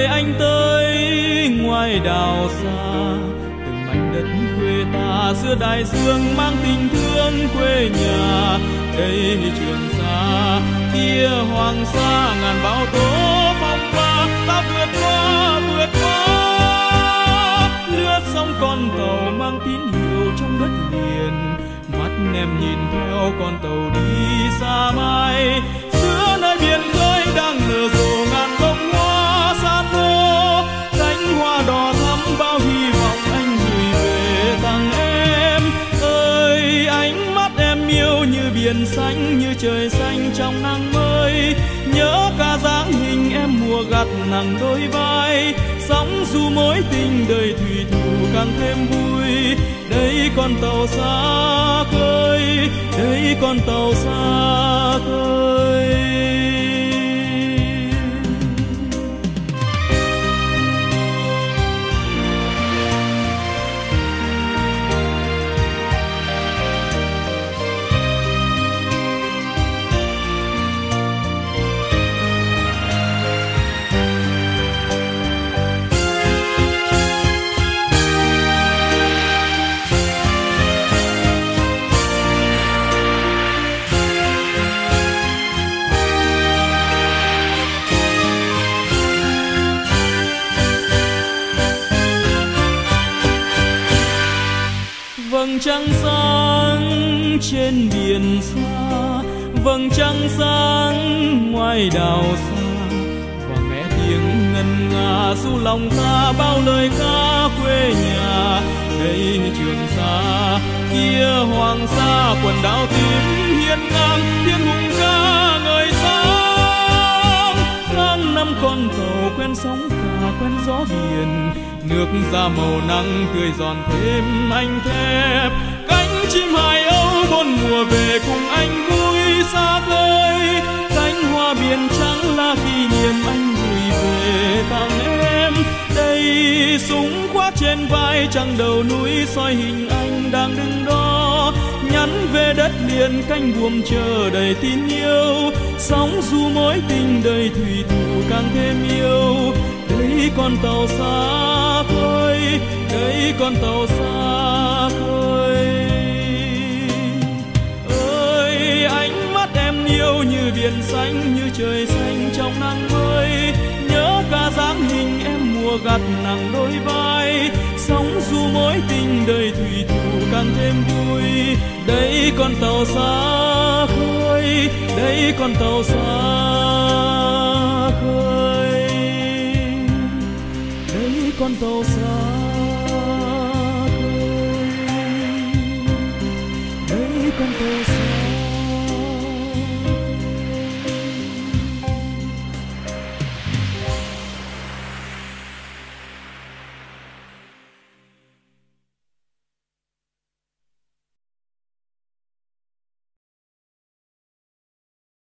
anh tới ngoài đảo xa, từng mảnh đất quê ta giữa đại dương mang tình thương quê nhà. Đây Trường Sa, kia Hoàng Sa, ngàn bão tố phong ba, ta vượt qua lướt sóng con tàu mang tín hiệu trong đất liền. Mắt em nhìn theo con tàu đi xa mãi, giữa nơi biển khơi đang nở rộ ngàn bông hoa san hô. Cánh hoa đỏ thắm bao hy vọng anh gửi về tặng em. Ơi ánh mắt em yêu như biển xanh, như trời xanh trong nắng mới. Nhớ cả dáng hình em mùa gặt nặng đôi vai. Sóng dù mối tình đời thủy thủ càng thêm vui. Đây con tàu xa khơi, đây con tàu xa khơi. Vầng trăng sáng trên biển xa, vầng trăng sáng ngoài đảo xa. Và nghe tiếng ngân nga du lòng ta bao lời ca quê nhà. Đây Trường Sa, kia Hoàng Sa, quần đảo tím hiên ngang, tiếng hùng ca ngời sáng. Tháng năm con tàu quen sóng cả quen gió biển, nước ra màu nắng tươi giòn thêm anh thép. Cánh chim hải âu bốn mùa về cùng anh vui xa khơi. Cánh hoa biển trắng là kỷ niệm anh gửi về tặng em. Đây súng khoác trên vai, trăng đầu núi soi hình anh đang đứng đó. Nhắn về đất liền cánh buồm chờ đầy tin yêu. Sóng dù mối tình đời thủy thủ càng thêm yêu. Đây con tàu xa khơi, đây con tàu xa khơi. Ơi ánh mắt em yêu như biển xanh, như trời xanh trong nắng mới. Nhớ cả dáng hình em mùa gặt nặng đôi vai. Sóng dù mối tình đời thủy thủ càng thêm vui. Đây con tàu xa khơi, đây con tàu xa khơi. Đây con tàu xa khơi, đây con tàu xa.